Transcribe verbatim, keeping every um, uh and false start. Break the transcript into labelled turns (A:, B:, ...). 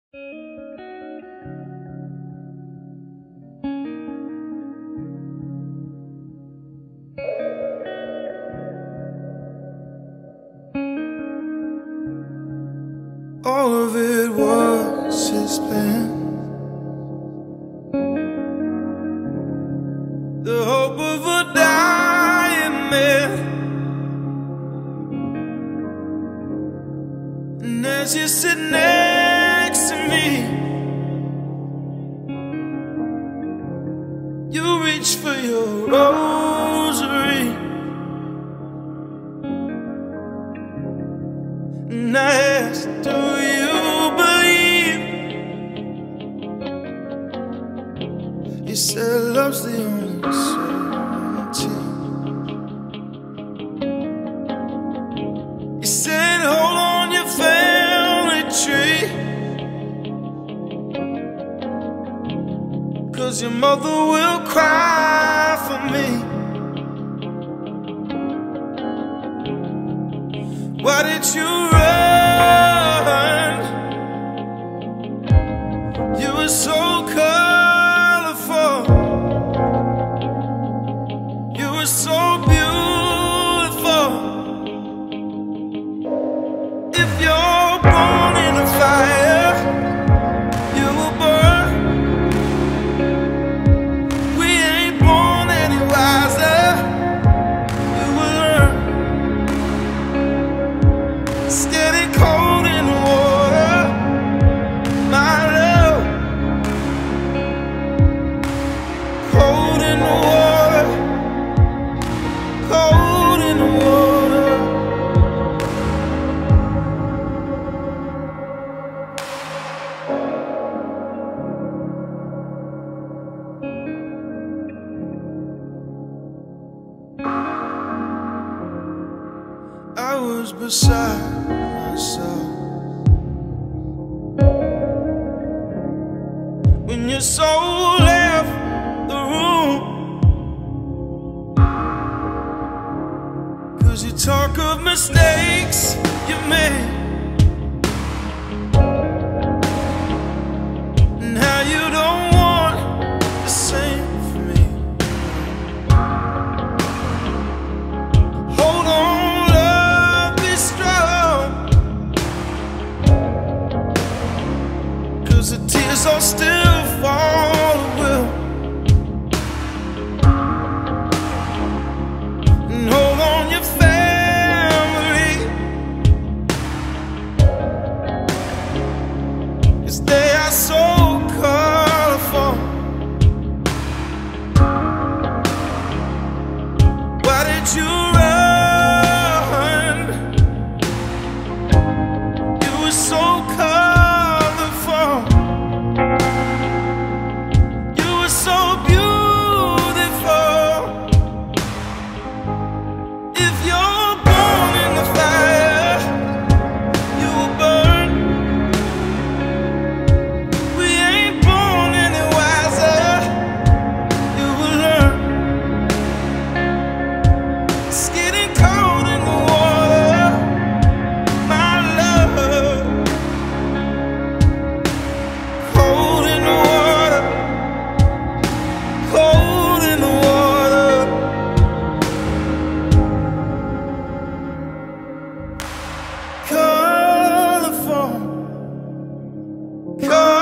A: All of it was his plan. The hope of a dying man. And as you sit next to me, you reach for your rosary. And I asked, do you believe? You said love's the only certainty. You said hold on your family tree, 'cause your mother will cry for me. Why did you run? You were so colorful. You were so beautiful. If you're born in a fire, you will burn. We ain't born any wiser. You will learn. It's getting cold in the water, my love. Cold in the water, cold in the water. I was beside myself when your soul left the room, 'cause you talk of mistakes you made and how you don't want the same for me. Hold on, love, be strong, 'cause the tears are still falling will. And hold on your family, 'cause they are so colorful. Why did you run? You were so colorful. You were so beautiful. If you're born in the fire, you will burn. We ain't born any wiser. You will learn. It's getting cold in the water, my love. Cold in the water, cold in the water. Colorful, colorful.